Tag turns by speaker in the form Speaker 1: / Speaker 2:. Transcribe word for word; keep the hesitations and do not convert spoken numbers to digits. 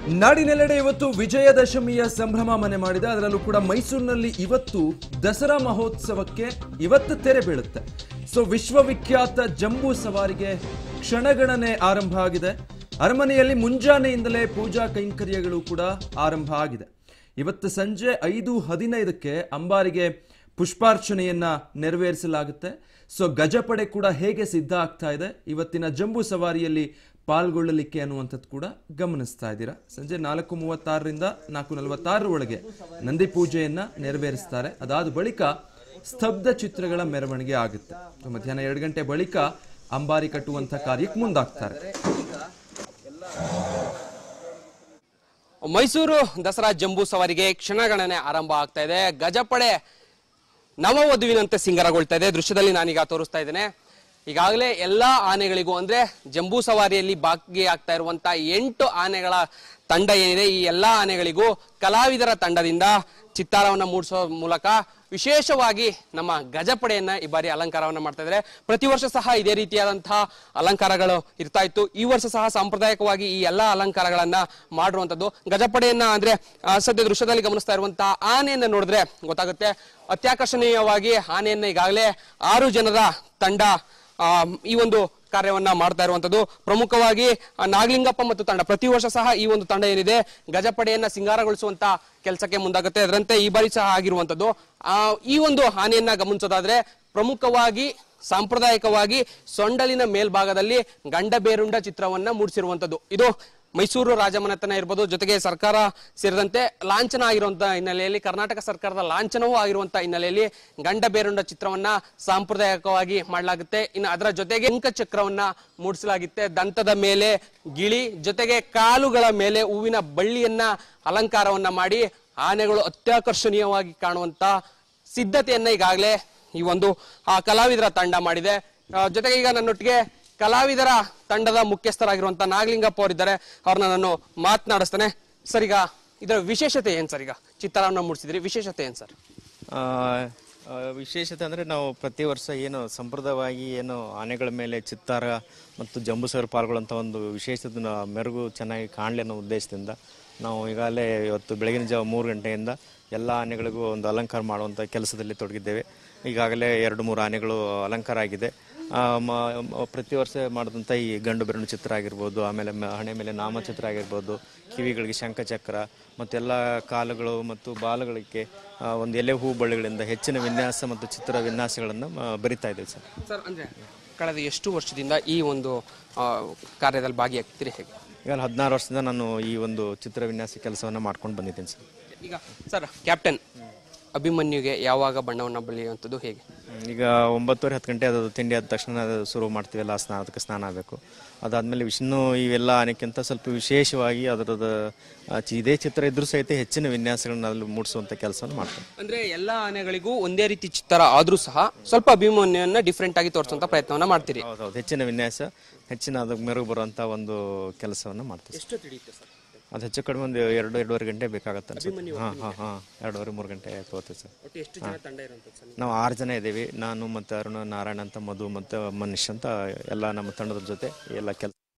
Speaker 1: ನಾಡಿನೆಲ್ಲೆಡೆ ಇವತ್ತು ವಿಜಯದಶಮಿಯ ಸಂಭ್ರಮ ಮನೆ ಮಾಡಿದೆ. ಅದರಲ್ಲೂ ಕೂಡ ಮೈಸೂರಿನಲ್ಲಿ ಇವತ್ತು ದಸರಾ ಮಹೋತ್ಸವಕ್ಕೆ ಇವತ್ತು ತೆರೆ ಬೀಳುತ್ತೆ. ಸೊ ವಿಶ್ವವಿಖ್ಯಾತ ಜಂಬೂ ಸವಾರಿಗೆ ಕ್ಷಣಗಣನೆ ಆರಂಭ ಆಗಿದೆ. ಅರಮನೆಯಲ್ಲಿ ಮುಂಜಾನೆಯಿಂದಲೇ ಪೂಜಾ ಕೈಂಕರ್ಯಗಳು ಕೂಡ ಆರಂಭ ಆಗಿದೆ. ಇವತ್ತು ಸಂಜೆ ಐದು ಹದಿನೈದಕ್ಕೆ ಅಂಬಾರಿಗೆ ಪುಷ್ಪಾರ್ಚನೆಯನ್ನ ನೆರವೇರಿಸಲಾಗುತ್ತೆ. ಸೊ ಗಜಪಡೆ ಕೂಡ ಹೇಗೆ ಸಿದ್ಧ ಆಗ್ತಾ ಇದೆ ಇವತ್ತಿನ ಜಂಬೂ ಸವಾರಿಯಲ್ಲಿ ಪಾಲ್ಗೊಳ್ಳಲಿಕ್ಕೆ ಅನ್ನುವಂಥದ್ದು ಕೂಡ ಗಮನಿಸ್ತಾ ಇದ್ದೀರಾ. ಸಂಜೆ ನಾಲ್ಕು ಮೂವತ್ತಾರರಿಂದ ನಾಲ್ಕು ನಲವತ್ತಾರರ ಒಳಗೆ ನಂದಿ ಪೂಜೆಯನ್ನ ನೆರವೇರಿಸ್ತಾರೆ. ಅದಾದ ಬಳಿಕ ಸ್ತಬ್ಧ ಚಿತ್ರಗಳ ಮೆರವಣಿಗೆ ಆಗುತ್ತೆ. ಮಧ್ಯಾಹ್ನ ಎರಡು ಗಂಟೆ ಬಳಿಕ ಅಂಬಾರಿ ಕಟ್ಟುವಂತ ಕಾರ್ಯಕ್ಕೆ ಮುಂದಾಗ್ತಾರೆ.
Speaker 2: ಮೈಸೂರು ದಸರಾ ಜಂಬೂ ಸವಾರಿಗೆ ಕ್ಷಣಗಣನೆ ಆರಂಭ ಆಗ್ತಾ ಇದೆ. ಗಜಪಡೆ ನವವಧುವಿನಂತೆ ಸಿಂಗಾರಗೊಳ್ತಾ ಇದೆ. ದೃಶ್ಯದಲ್ಲಿ ನಾನೀಗ ತೋರಿಸ್ತಾ ಇದ್ದೇನೆ. ಈಗಾಗಲೇ ಎಲ್ಲಾ ಆನೆಗಳಿಗೂ ಅಂದ್ರೆ ಜಂಬೂ ಸವಾರಿಯಲ್ಲಿ ಭಾಗಿಯಾಗ್ತಾ ಇರುವಂತ ಎಂಟು ಆನೆಗಳ ತಂಡ ಏನಿದೆ, ಈ ಎಲ್ಲಾ ಆನೆಗಳಿಗೂ ಕಲಾವಿದರ ತಂಡದಿಂದ ಚಿತ್ತಾರವನ್ನ ಮೂಡಿಸೋ ಮೂಲಕ ವಿಶೇಷವಾಗಿ ನಮ್ಮ ಗಜಪಡೆಯನ್ನ ಈ ಬಾರಿ ಅಲಂಕಾರವನ್ನ ಮಾಡ್ತಾ ಇದ್ದಾರೆ. ಪ್ರತಿ ವರ್ಷ ಸಹ ಇದೇ ರೀತಿಯಾದಂತಹ ಅಲಂಕಾರಗಳು ಇರ್ತಾ ಇತ್ತು. ಈ ವರ್ಷ ಸಹ ಸಾಂಪ್ರದಾಯಿಕವಾಗಿ ಈ ಎಲ್ಲಾ ಅಲಂಕಾರಗಳನ್ನ ಮಾಡಿರುವಂತದ್ದು. ಗಜಪಡೆಯನ್ನ ಅಂದ್ರೆ ಸದ್ಯ ದೃಶ್ಯದಲ್ಲಿ ಗಮನಿಸ್ತಾ ಇರುವಂತಹ ಆನೆಯನ್ನ ನೋಡಿದ್ರೆ ಗೊತ್ತಾಗುತ್ತೆ. ಅತ್ಯಾಕರ್ಷಣೀಯವಾಗಿ ಆನೆಯನ್ನ ಈಗಾಗಲೇ ಆರು ಜನರ ತಂಡ ಈ ಒಂದು ಕಾರ್ಯವನ್ನ ಮಾಡ್ತಾ ಇರುವಂತದ್ದು. ಪ್ರಮುಖವಾಗಿ ನಾಗಲಿಂಗಪ್ಪ ಮತ್ತು ತಂಡ ಪ್ರತಿ ವರ್ಷ ಸಹ ಈ ಒಂದು ತಂಡ ಏನಿದೆ ಗಜಪಡೆಯನ್ನ ಸಿಂಗಾರಗೊಳಿಸುವಂತ ಕೆಲಸಕ್ಕೆ ಮುಂದಾಗುತ್ತೆ. ಅದರಂತೆ ಈ ಬಾರಿ ಸಹ ಆಗಿರುವಂತದ್ದು. ಆ ಈ ಒಂದು ಆನೆಯನ್ನ ಗಮನಿಸೋದಾದ್ರೆ ಪ್ರಮುಖವಾಗಿ ಸಾಂಪ್ರದಾಯಿಕವಾಗಿ ಸೊಂಡಲಿನ ಮೇಲ್ಭಾಗದಲ್ಲಿ ಗಂಡಬೇರುಂಡ ಚಿತ್ರವನ್ನ ಮೂಡಿಸಿರುವಂತದ್ದು. ಇದು ಮೈಸೂರು ರಾಜಮನೆತನ ಇರ್ಬೋದು, ಜೊತೆಗೆ ಸರ್ಕಾರ ಸೇರಿದಂತೆ ಲಾಂಛನ ಆಗಿರುವಂತಹ ಹಿನ್ನೆಲೆಯಲ್ಲಿ, ಕರ್ನಾಟಕ ಸರ್ಕಾರದ ಲಾಂಛನವೂ ಆಗಿರುವಂತಹ ಹಿನ್ನೆಲೆಯಲ್ಲಿ ಗಂಡಬೇರುಂಡ ಚಿತ್ರವನ್ನ ಸಾಂಪ್ರದಾಯಿಕವಾಗಿ ಮಾಡಲಾಗುತ್ತೆ. ಇನ್ನು ಅದರ ಜೊತೆಗೆ ಅಂಕ ಚಕ್ರವನ್ನ ಮೂಡಿಸಲಾಗುತ್ತೆ. ದಂತದ ಮೇಲೆ ಗಿಳಿ, ಜೊತೆಗೆ ಕಾಲುಗಳ ಮೇಲೆ ಹೂವಿನ ಬಳ್ಳಿಯನ್ನ ಅಲಂಕಾರವನ್ನ ಮಾಡಿ ಆನೆಗಳು ಅತ್ಯಾಕರ್ಷಣೀಯವಾಗಿ ಕಾಣುವಂತ ಸಿದ್ಧತೆಯನ್ನ ಈಗಾಗಲೇ ಈ ಒಂದು ಆ ಕಲಾವಿದರ ತಂಡ ಮಾಡಿದೆ. ಜೊತೆಗೆ ಈಗ ನನ್ನೊಟ್ಟಿಗೆ ಕಲಾವಿದರ ತಂಡದ ಮುಖ್ಯಸ್ಥರಾಗಿರುವಂತಹ ನಾಗಲಿಂಗಪ್ಪ ಅವರಿದ್ದಾರೆ. ಅವ್ರನ್ನ ನಾನು ಮಾತನಾಡಿಸ್ತೇನೆ. ಸರ್, ಈಗ ಇದರ ವಿಶೇಷತೆ ಏನ್ ಸರ್? ಈಗ ಚಿತ್ತಾರವನ್ನ ಮೂಡಿಸಿದ್ರಿ, ವಿಶೇಷತೆ ಏನ್ ಸರ್?
Speaker 3: ವಿಶೇಷತೆ ಅಂದರೆ ನಾವು ಪ್ರತಿ ವರ್ಷ ಏನು ಸಂಪ್ರದಾಯವಾಗಿ ಏನು ಆನೆಗಳ ಮೇಲೆ ಚಿತ್ತಾರ ಮತ್ತು ಜಂಬೂ ಸವಾರಿ ಪಾಲ್ಗೊಳ್ಳುವಂಥ ಒಂದು ವಿಶೇಷತೆ ಮೆರುಗು ಚೆನ್ನಾಗಿ ಕಾಣಲಿ ಅನ್ನೋ ಉದ್ದೇಶದಿಂದ ನಾವು ಈಗಾಗಲೇ ಇವತ್ತು ಬೆಳಗಿನ ಜಾವ ಮೂರು ಗಂಟೆಯಿಂದ ಎಲ್ಲ ಆನೆಗಳಿಗೂ ಒಂದು ಅಲಂಕಾರ ಮಾಡುವಂಥ ಕೆಲಸದಲ್ಲಿ ತೊಡಗಿದ್ದೇವೆ. ಈಗಾಗಲೇ ಎರಡು ಮೂರು ಆನೆಗಳು ಅಲಂಕಾರ ಆಗಿದೆ. ಪ್ರತಿ ವರ್ಷ ಮಾಡಿದಂಥ ಈ ಗಂಡು ಬೆರಳು ಚಿತ್ರ ಆಗಿರ್ಬೋದು, ಆಮೇಲೆ ಹಣೆ ಮೇಲೆ ನಾಮಚಿತ್ರ ಆಗಿರ್ಬೋದು, ಕಿವಿಗಳಿಗೆ ಶಂಖಚಕ್ರ ಮತ್ತೆಲ್ಲ ಕಾಲುಗಳು ಮತ್ತು ಬಾಲಗಳಿಗೆ ಒಂದು ಎಲೆ ಹೂ ಬಳ್ಳಿಗಳಿಂದ ಹೆಚ್ಚಿನ ವಿನ್ಯಾಸ ಮತ್ತು ಚಿತ್ರ ವಿನ್ಯಾಸಗಳನ್ನು ಬರಿತಾ ಇದ್ದೇವೆ ಸರ್.
Speaker 2: ಸರ್, ಅಂದರೆ ಕಳೆದ ಎಷ್ಟು ವರ್ಷದಿಂದ ಈ ಒಂದು ಕಾರ್ಯದಲ್ಲಿ ಭಾಗಿಯಾಗ್ತೀರಿ? ಹೇಗೆ?
Speaker 3: ಈಗ ಹದಿನಾರು ವರ್ಷದಿಂದ ನಾನು ಈ ಒಂದು ಚಿತ್ರ ವಿನ್ಯಾಸ ಕೆಲಸವನ್ನು ಮಾಡ್ಕೊಂಡು ಬಂದಿದ್ದೇನೆ ಸರ್.
Speaker 2: ಈಗ ಸರ್, ಕ್ಯಾಪ್ಟನ್ ಅಭಿಮನ್ಯುಗೆ ಯಾವಾಗ ಬಣ್ಣವನ್ನು ಬಳಿಯುವಂಥದ್ದು ಹೇಗೆ?
Speaker 3: ಈಗ ಒಂಬತ್ತುವರೆ ಹತ್ತು ಗಂಟೆ ಅದು ತಿಂಡಿ ಆದ ತಕ್ಷಣ ಅದು ಶುರು ಮಾಡ್ತೀವಲ್ಲ, ಸ್ನಾನ ಅದಕ್ಕೆ ಸ್ನಾನ ಆಗಬೇಕು. ಅದಾದಮೇಲೆ ವಿಷ್ಣು ಇವೆಲ್ಲ ಆನೆಕ್ಕಿಂತ ಸ್ವಲ್ಪ ವಿಶೇಷವಾಗಿ ಅದರದ್ದು ಇದೇ ಚಿತ್ರ ಇದ್ರೂ ಸಹಿತ ಹೆಚ್ಚಿನ ವಿನ್ಯಾಸಗಳನ್ನ ಅಲ್ಲಿ ಮೂಡಿಸುವಂಥ ಕೆಲಸವನ್ನು ಮಾಡ್ತಾರೆ.
Speaker 2: ಅಂದರೆ ಎಲ್ಲ ಆನೆಗಳಿಗೂ ಒಂದೇ ರೀತಿ ಚಿತ್ರ ಆದರೂ ಸಹ ಸ್ವಲ್ಪ ಅಭಿಮನ್ಯುವನ್ನು ಡಿಫ್ರೆಂಟ್ ಆಗಿ ತೋರಿಸುವಂಥ ಪ್ರಯತ್ನವನ್ನು ಮಾಡ್ತೀರಿ?
Speaker 3: ಹೌದು, ಹೆಚ್ಚಿನ ವಿನ್ಯಾಸ, ಹೆಚ್ಚಿನ ಅದಕ್ಕೆ ಮೆರುಗು ಬರುವಂಥ ಒಂದು ಕೆಲಸವನ್ನು ಮಾಡ್ತೀವಿ.
Speaker 2: ಎಷ್ಟು ತಿಳಿಯುತ್ತೆ ಸರ್?
Speaker 3: ಅದು ಹೆಚ್ಚು ಕಡಿಮೆ ಒಂದು ಎರಡು ಎರಡೂವರೆ ಗಂಟೆ ಬೇಕಾಗತ್ತೆ ಅನ್ಸುತ್ತೆ. ಹಾಂ ಹಾಂ ಹಾಂ ಎರಡೂವರೆ ಮೂರು ಗಂಟೆ ತಗೋತೀವಿ ಸರ್.
Speaker 2: ಎಷ್ಟು ಜನ ತಂಡ ಇರುವಂಥದ್ದು ಸರ್?
Speaker 3: ನಾವು ಆರು ಜನ ಇದ್ದೀವಿ. ನಾನು ಮತ್ತು ಅರುಣ, ನಾರಾಯಣ ಅಂತ, ಮಧು ಮತ್ತು ಮನೀಶ್ ಅಂತ ಎಲ್ಲ ನಮ್ಮ ತಂಡದ ಜೊತೆ ಎಲ್ಲ ಕೆಲಸ